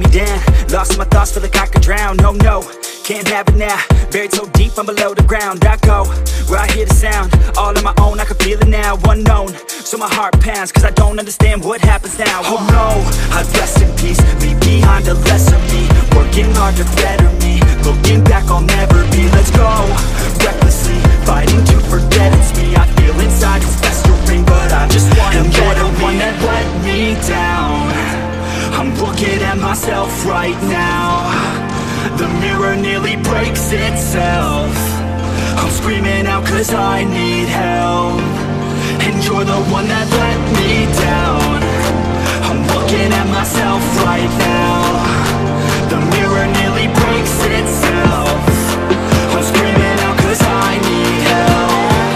me down. Lost in my thoughts, feel like I could drown. No, no, can't have it now. Buried so deep, I'm below the ground. I go where I hear the sound, all on my own, I can feel it now. Unknown, so my heart pounds, cause I don't understand what happens now. Oh no, I'd rest in peace, leave behind a lesser me. Working hard to better me, looking back I'll never be. Let's go, recklessly, fighting to forget it's me. I feel inside it's festering, but I just wanna and you're the one that let me down. I'm looking at myself right now. The mirror nearly breaks itself. I'm screaming out cause I need help. And you're the one that let me down. I'm looking at myself right now. The mirror nearly breaks itself. I'm screaming out cause I need help.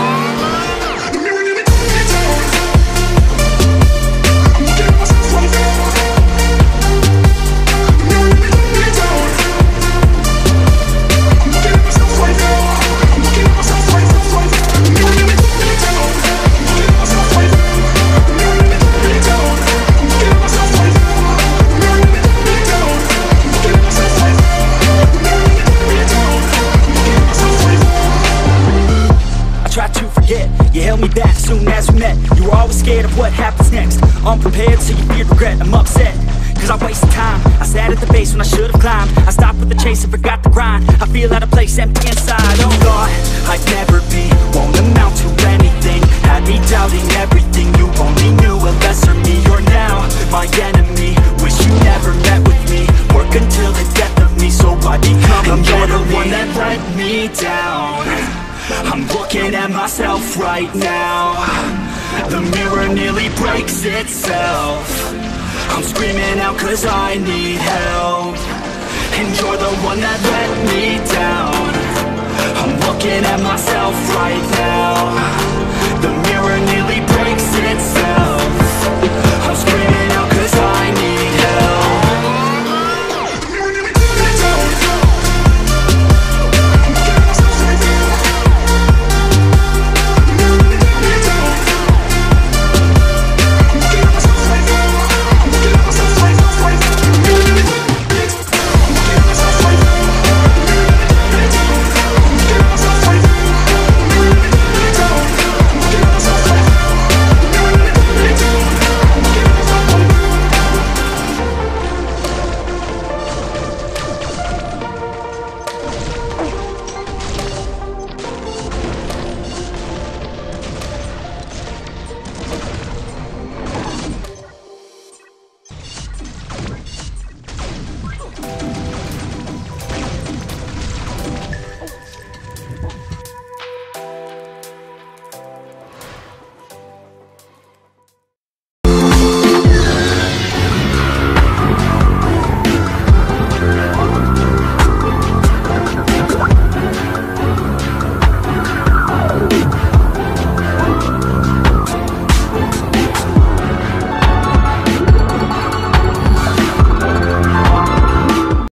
You held me back soon as we met. You were always scared of what happens next. Unprepared, so you feared regret. I'm upset, cause I wasted time. I sat at the base when I should've climbed. I stopped with the chase and forgot the grind. I feel out of place, empty inside. Oh God, I'd never be, won't amount to anything. Had me doubting everything. You only knew a lesser me. You're now my enemy. Wish you never met with me. Work until the death of me, so I become a better me. You're the one that let me down. I'm looking at myself right now. The mirror nearly breaks itself. I'm screaming out cause I need help. And you're the one that let me down. I'm looking at myself right now.